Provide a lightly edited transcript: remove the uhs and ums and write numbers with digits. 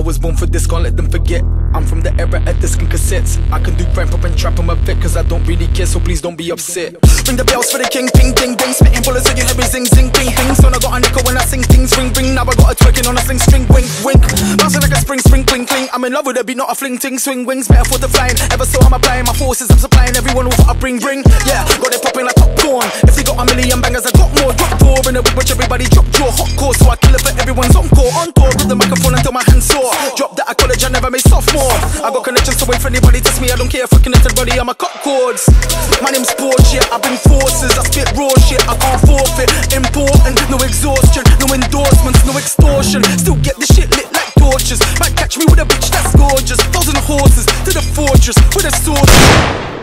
was born for this, can't let them forget. I'm from the era of disc and cassettes. I can do crime, pop and trap, I'm a vet, cause I don't really care, so please don't be upset. Ring the bells for the king, ping, ding, ding. Spitting bullets so you hear me zing, zing, ding, ding. Son, I got a nickel when I sing things, ring, ring. Now I got a twerking on a sling, string, wink, wink. Bouncing like a spring, spring, cling, cling. I'm in love with a beat, not a fling, ting, swing, wings. Better for the flying, ever so I'm applying my forces, I'm supplying everyone with what I bring, bring. Yeah, got it popping like popcorn. If they got a million bangers, I got more. Drop door in a whip, which everybody drop jaw. Hot core, so I kill it for everyone's encore. On tour with the microphone until my hands sore. Drop that at college, I never made sophomore. I got connections to wait for anybody test me. I don't care if I connected body, I'm a cut chords. My name's Sports, yeah, I bring forces. I spit raw shit, I can't forfeit. Important, no exhaustion, no endorsements, no extortion. Still get the shit lit like torches. Might catch me with a bitch that's gorgeous. 1,000 horses to the fortress with a sword.